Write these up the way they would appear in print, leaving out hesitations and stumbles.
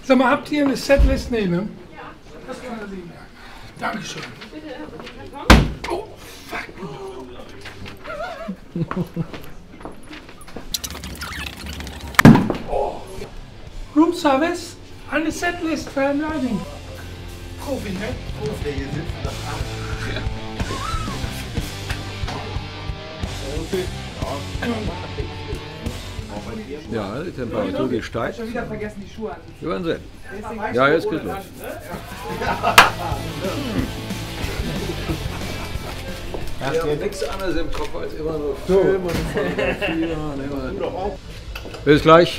Sag mal, habt ihr eine Setlist? Nee, ne? Ja. Das kann er liegen. Dankeschön. Oh, fuck. Oh. Room Service? Eine Setlist für ein Lighting. Profi, ne? Profi, hier sitzen nach 8. Ja, die Temperatur die steigt. Schon wieder vergessen, die Schuhe anzuziehen. Wir werden sehen. Ja, jetzt geht's los. Hast du Nichts anderes im Kopf als immer nur Film und Fotografieren. Bis gleich.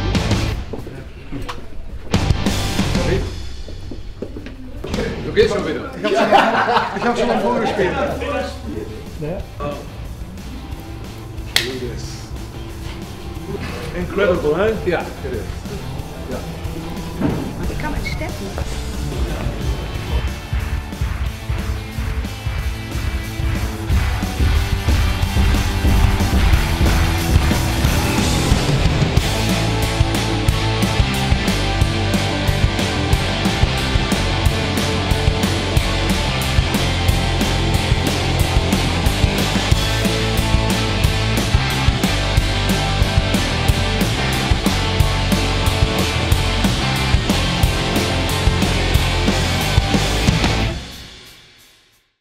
Du gehst schon wieder. Ich hab schon mal vorgespielt. Incredible, hè? Ja. Kann man Steffen.